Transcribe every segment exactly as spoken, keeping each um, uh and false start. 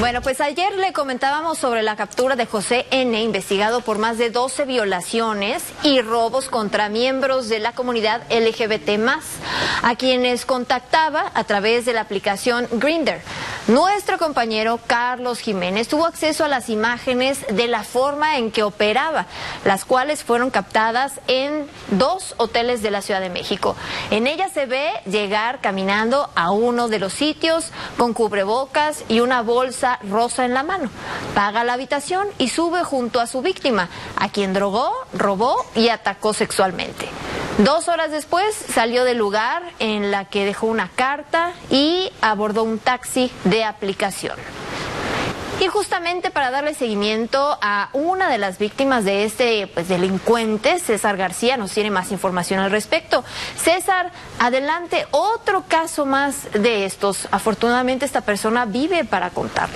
Bueno, pues ayer le comentábamos sobre la captura de José N., investigado por más de doce violaciones y robos contra miembros de la comunidad L G B T más, a quienes contactaba a través de la aplicación Grindr. Nuestro compañero Carlos Jiménez tuvo acceso a las imágenes de la forma en que operaba, las cuales fueron captadas en dos hoteles de la Ciudad de México. En ellas se ve llegar caminando a uno de los sitios con cubrebocas y una bolsa rosa en la mano. Paga la habitación y sube junto a su víctima, a quien drogó, robó y atacó sexualmente. Dos horas después salió del lugar en la que dejó una carta y abordó un taxi de aplicación. Y justamente para darle seguimiento a una de las víctimas de este pues, delincuente, César García, nos tiene más información al respecto. César, adelante, otro caso más de estos. Afortunadamente esta persona vive para contarlo.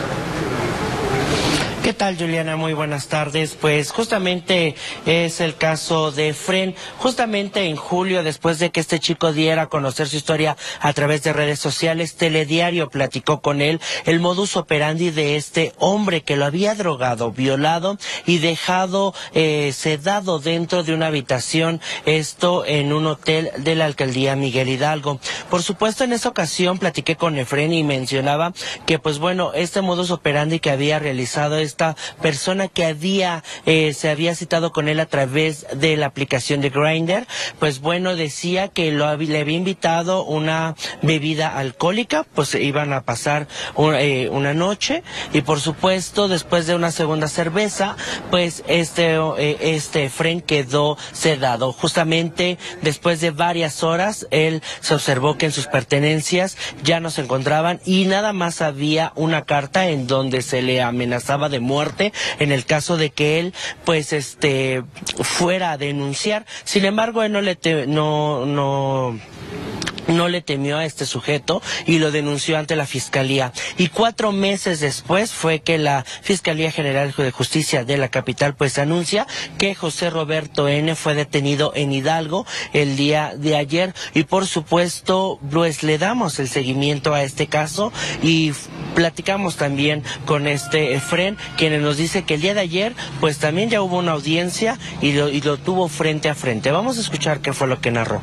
¿Qué tal, Juliana? Muy buenas tardes. Pues justamente es el caso de Efrén. Justamente en julio, después de que este chico diera a conocer su historia a través de redes sociales, Telediario platicó con él el modus operandi de este hombre que lo había drogado, violado y dejado eh, sedado dentro de una habitación, esto en un hotel de la alcaldía Miguel Hidalgo. Por supuesto, en esa ocasión platiqué con Efrén y mencionaba que, pues bueno, este modus operandi que había realizado es esta persona que había eh, se había citado con él a través de la aplicación de Grindr, pues bueno, decía que lo había, le había invitado una bebida alcohólica, pues iban a pasar un, eh, una noche y por supuesto después de una segunda cerveza, pues este eh, este Efrén quedó sedado. Justamente después de varias horas, él se observó que en sus pertenencias ya no se encontraban y nada más había una carta en donde se le amenazaba de muerte en el caso de que él pues este fuera a denunciar. Sin embargo, él no le te, no no no le temió a este sujeto y lo denunció ante la Fiscalía. Y cuatro meses después fue que la Fiscalía General de Justicia de la capital pues anuncia que José Roberto N. fue detenido en Hidalgo el día de ayer y por supuesto pues le damos el seguimiento a este caso y platicamos también con este Efrén, quien nos dice que el día de ayer pues también ya hubo una audiencia y lo, y lo tuvo frente a frente. Vamos a escuchar qué fue lo que narró.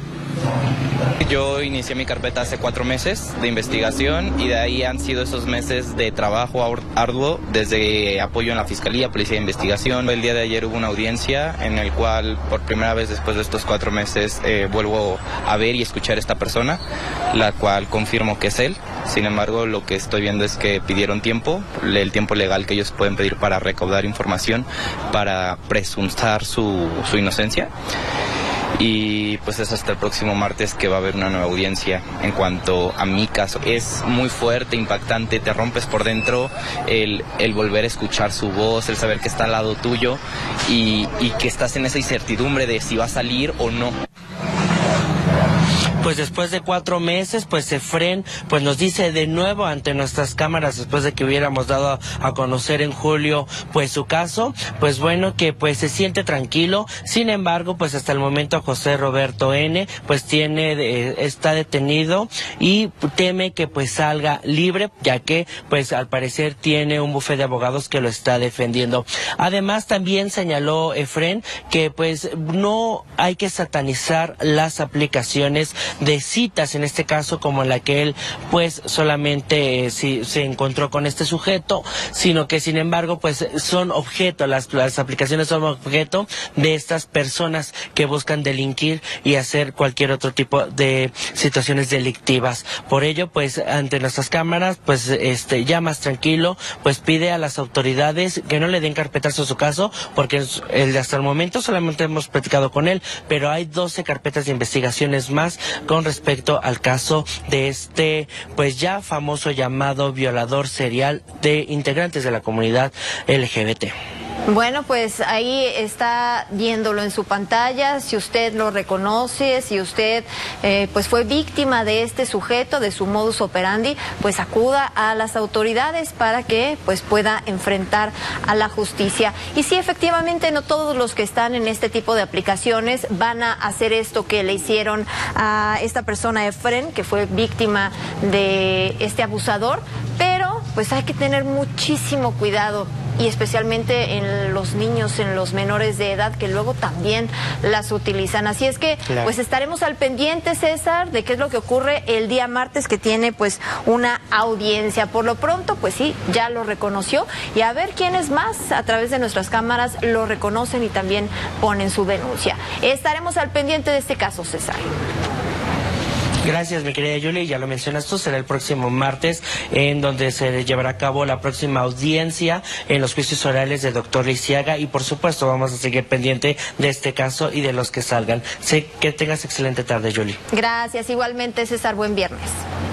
Yo inicié mi carpeta hace cuatro meses de investigación y de ahí han sido esos meses de trabajo arduo desde apoyo en la Fiscalía, Policía de Investigación. El día de ayer hubo una audiencia en el cual por primera vez después de estos cuatro meses eh, vuelvo a ver y escuchar a esta persona, la cual confirmo que es él. Sin embargo, lo que estoy viendo es que pidieron tiempo, el tiempo legal que ellos pueden pedir para recaudar información, para presuntar su, su inocencia. Y pues es hasta el próximo martes que va a haber una nueva audiencia en cuanto a mi caso. Es muy fuerte, impactante, te rompes por dentro el, el volver a escuchar su voz, el saber que está al lado tuyo y, y que estás en esa incertidumbre de si va a salir o no. Pues después de cuatro meses, pues Efrén pues nos dice de nuevo ante nuestras cámaras, después de que hubiéramos dado a, a conocer en julio pues su caso, pues bueno, que pues se siente tranquilo. Sin embargo, pues hasta el momento José Roberto N. pues tiene eh, está detenido y teme que pues salga libre, ya que pues al parecer tiene un bufete de abogados que lo está defendiendo. Además, también señaló Efrén que pues no hay que satanizar las aplicaciones de citas, en este caso como en la que él pues solamente eh, si, se encontró con este sujeto, sino que sin embargo pues son objeto, las, las aplicaciones son objeto de estas personas que buscan delinquir y hacer cualquier otro tipo de situaciones delictivas. Por ello pues ante nuestras cámaras pues este ya más tranquilo pues pide a las autoridades que no le den carpetazo a su caso, porque el, hasta el momento solamente hemos platicado con él, pero hay doce carpetas de investigaciones más con respecto al caso de este pues ya famoso llamado violador serial de integrantes de la comunidad L G B T. Bueno, pues ahí está viéndolo en su pantalla, si usted lo reconoce, si usted eh, pues fue víctima de este sujeto, de su modus operandi, pues acuda a las autoridades para que pues pueda enfrentar a la justicia. Y sí, efectivamente, no todos los que están en este tipo de aplicaciones van a hacer esto que le hicieron a esta persona, Efrén, que fue víctima de este abusador, pero pues hay que tener muchísimo cuidado, y especialmente en los niños, en los menores de edad, que luego también las utilizan. Así es que, claro, pues estaremos al pendiente, César, de qué es lo que ocurre el día martes, que tiene pues una audiencia. Por lo pronto, pues sí, ya lo reconoció, y a ver quiénes más a través de nuestras cámaras lo reconocen y también ponen su denuncia. Estaremos al pendiente de este caso, César. Gracias, mi querida Yuli, ya lo mencionas tú, será el próximo martes en donde se llevará a cabo la próxima audiencia en los juicios orales de doctor Lisiaga, y por supuesto vamos a seguir pendiente de este caso y de los que salgan. Sé que tengas excelente tarde, Yuli. Gracias, igualmente, César, buen viernes.